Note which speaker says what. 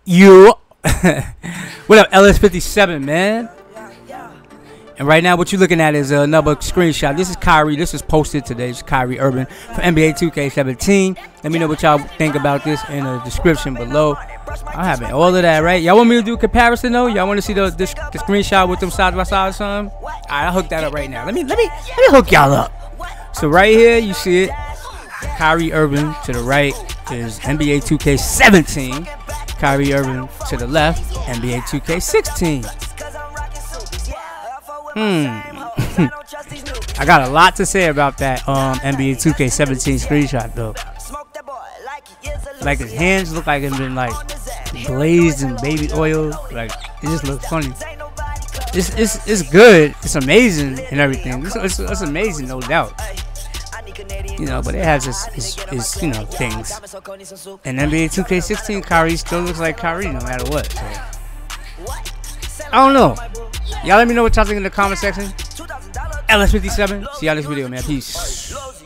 Speaker 1: You. What up, LS57, man? And right now, what you're looking at is another screenshot. This is Kyrie. This is posted today. It's Kyrie Irving for NBA 2K17. Let me know what y'all think about this in the description below. I'm having all of that, right? Y'all want me to do a comparison though? Y'all want to see the screenshot with them side by side or something? All right, I'll hook that up right now. Let me hook y'all up. So right here, you see it. Kyrie Irving to the right is NBA 2K17. Kyrie Irving to the left, NBA 2K16. I got a lot to say about that NBA 2K17 screenshot though. Like his hands look like it's been like glazed in baby oil. Like it just looks funny. It's good. It's amazing and everything. It's amazing, no doubt. You know, but it has its you know, things. And NBA 2K16, Kyrie still looks like Kyrie no matter what. So. I don't know. Y'all let me know what y'all think in the comment section. LS57. See y'all this video, man. Peace.